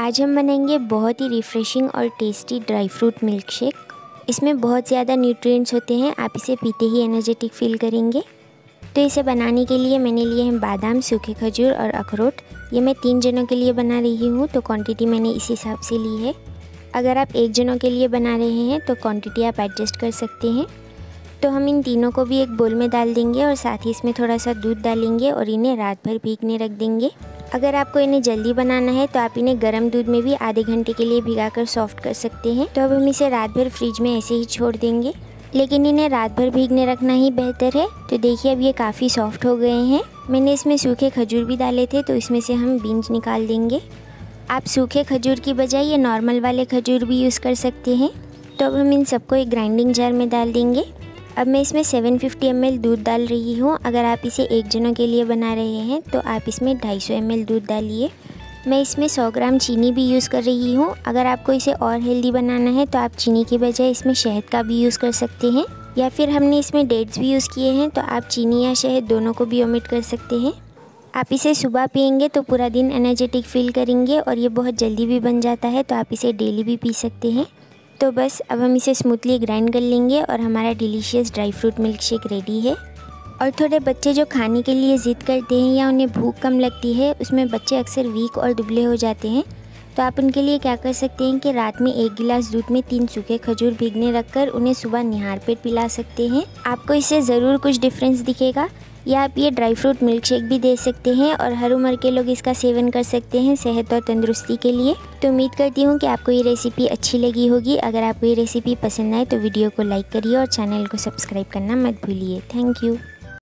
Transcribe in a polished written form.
आज हम बनाएंगे बहुत ही रिफ़्रेशिंग और tasty dry fruit milk shake. इसमें बहुत ज़्यादा न्यूट्रिएंट्स होते हैं, आप इसे पीते ही एनर्जेटिक फील करेंगे। तो इसे बनाने के लिए मैंने लिए हैं बादाम, सूखे खजूर और अखरोट। ये मैं 3 जनों के लिए बना रही हूँ, तो क्वांटिटी मैंने इस हिसाब से ली है। अगर आप 1 जनों के लिए बना रहे हैं तो क्वांटिटी आप एडजस्ट कर सकते हैं। तो हम इन तीनों को भी एक बोल में डाल देंगे और साथ ही इसमें थोड़ा सा दूध डालेंगे और इन्हें रात भर भीगने रख देंगे। अगर आपको इन्हें जल्दी बनाना है तो आप इन्हें गर्म दूध में भी आधे घंटे के लिए भिगाकर सॉफ्ट कर सकते हैं। तो अब हम इसे रात भर फ्रिज में ऐसे ही छोड़ देंगे, लेकिन इन्हें रात भर भीगने रखना ही बेहतर है। तो देखिए अब ये काफ़ी सॉफ्ट हो गए हैं। मैंने इसमें सूखे खजूर भी डाले थे, तो इसमें से हम बीज निकाल देंगे। आप सूखे खजूर की बजाय ये नॉर्मल वाले खजूर भी यूज़ कर सकते हैं। तो अब हम इन सबको एक ग्राइंडिंग जार में डाल देंगे। अब मैं इसमें 750 ml दूध डाल रही हूँ। अगर आप इसे 1 जनों के लिए बना रहे हैं तो आप इसमें 250 ml दूध डालिए। मैं इसमें 100 ग्राम चीनी भी यूज़ कर रही हूँ। अगर आपको इसे और हेल्दी बनाना है तो आप चीनी की बजाय इसमें शहद का भी यूज़ कर सकते हैं, या फिर हमने इसमें डेट्स भी यूज़ किए हैं तो आप चीनी या शहद दोनों को भी ओमिट कर सकते हैं। आप इसे सुबह पियेंगे तो पूरा दिन एनर्जेटिक फील करेंगे और ये बहुत जल्दी भी बन जाता है, तो आप इसे डेली भी पी सकते हैं। तो बस अब हम इसे स्मूथली ग्राइंड कर लेंगे और हमारा delicious dry fruit milk shake ready है। और थोड़े बच्चे जो खाने के लिए ज़िद करते हैं या उन्हें भूख कम लगती है, उसमें बच्चे अक्सर वीक और दुबले हो जाते हैं, तो आप उनके लिए क्या कर सकते हैं कि रात में 1 गिलास दूध में 3 सूखे खजूर भीगने रखकर उन्हें सुबह निहार पेट पिला सकते हैं। आपको इससे ज़रूर कुछ डिफरेंस दिखेगा। या आप ये ड्राई फ्रूट मिल्क शेक भी दे सकते हैं और हर उम्र के लोग इसका सेवन कर सकते हैं सेहत और तंदुरुस्ती के लिए। तो उम्मीद करती हूँ कि आपको ये रेसिपी अच्छी लगी होगी। अगर आपको ये रेसिपी पसंद आए तो वीडियो को लाइक करिए और चैनल को सब्सक्राइब करना मत भूलिए। Thank you.